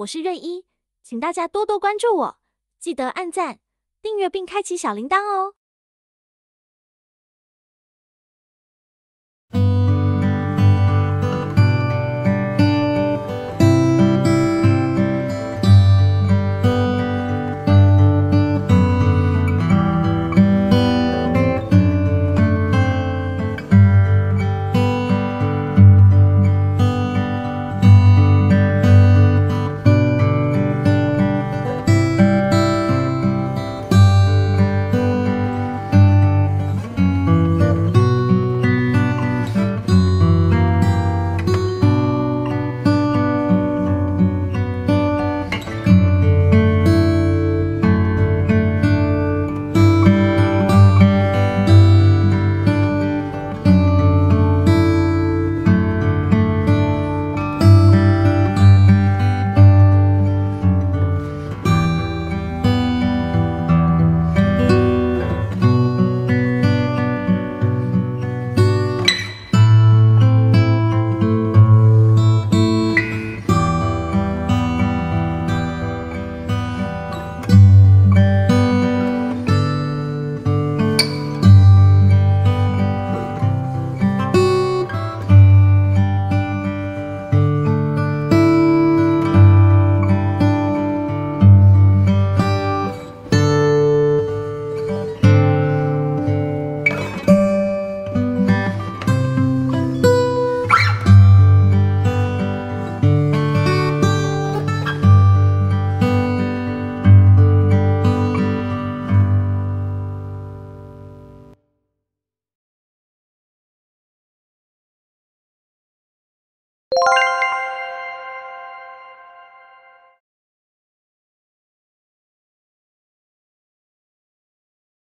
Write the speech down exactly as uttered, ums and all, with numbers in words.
我是瑞一，请大家多多关注我，记得按赞、订阅并开启小铃铛哦。